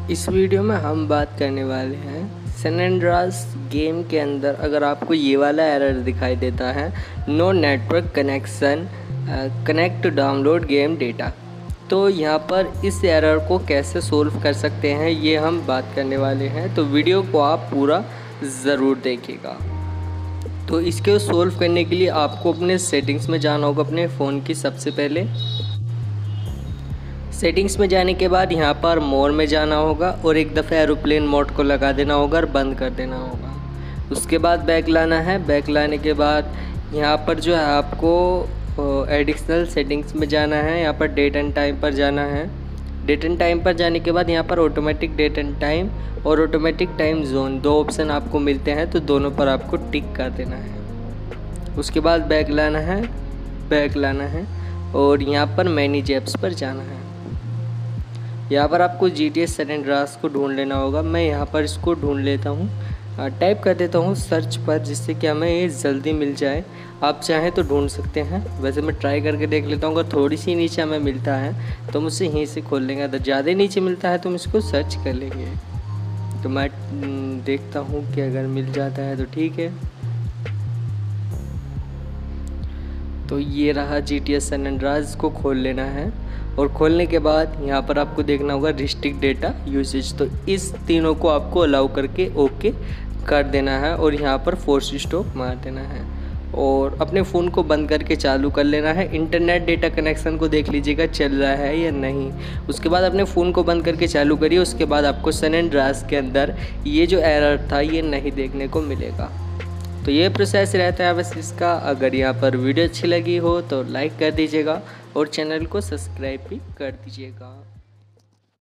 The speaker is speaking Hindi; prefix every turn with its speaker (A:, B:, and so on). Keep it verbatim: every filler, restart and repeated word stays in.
A: इस वीडियो में हम बात करने वाले हैं सैन एंड्रेआस गेम के अंदर अगर आपको ये वाला एरर दिखाई देता है, no network connection connect to download game data, तो यहाँ पर इस एरर को कैसे सोल्व कर सकते हैं ये हम बात करने वाले हैं। तो वीडियो को आप पूरा ज़रूर देखिएगा। तो इसके सोल्व करने के लिए आपको अपने सेटिंग्स में जाना होगा अपने फ़ोन की। सबसे पहले सेटिंग्स में जाने के बाद यहाँ पर मोर में जाना होगा और एक दफ़ा एरोप्लेन मोड को लगा देना होगा और बंद कर देना होगा। उसके बाद बैक लाना है। बैक लाने के बाद यहाँ पर जो है आपको एडिशनल सेटिंग्स में जाना है। यहाँ पर डेट एंड टाइम पर जाना है। डेट एंड टाइम पर जाने के बाद यहाँ पर ऑटोमेटिक डेट एंड टाइम और ऑटोमेटिक टाइम जोन दो ऑप्शन आपको मिलते हैं, तो दोनों पर आपको टिक कर देना है। उसके बाद बैक लाना है बैक लाना है और यहाँ पर मैनेज ऐप्स पर जाना है। यहाँ पर आपको जी टी ए सैन एंड्रेआस को ढूंढ लेना होगा। मैं यहाँ पर इसको ढूंढ लेता हूँ, टाइप कर देता हूँ सर्च पर, जिससे कि हमें ये जल्दी मिल जाए। आप चाहें तो ढूंढ सकते हैं, वैसे मैं ट्राई करके देख लेता हूँ। अगर थोड़ी सी नीचे हमें मिलता है तो मुझसे यहीं से खोल लेंगे, अगर ज़्यादा नीचे मिलता है तो हम इसको सर्च कर लेंगे। तो मैं देखता हूँ कि अगर मिल जाता है तो ठीक है। तो ये रहा जी टी ए सैन एंड्रेआस, को खोल लेना है और खोलने के बाद यहाँ पर आपको देखना होगा रिस्ट्रिक्ट डेटा यूसेज। तो इस तीनों को आपको अलाउ करके ओके कर देना है और यहाँ पर फोर्स स्टॉप मार देना है और अपने फ़ोन को बंद करके चालू कर लेना है। इंटरनेट डेटा कनेक्शन को देख लीजिएगा चल रहा है या नहीं। उसके बाद अपने फ़ोन को बंद करके चालू करिए। उसके बाद आपको सैन एंड्रेआस के अंदर ये जो एरर था ये नहीं देखने को मिलेगा। तो ये प्रोसेस रहता है बस इसका। अगर यहाँ पर वीडियो अच्छी लगी हो तो लाइक कर दीजिएगा और चैनल को सब्सक्राइब भी कर दीजिएगा।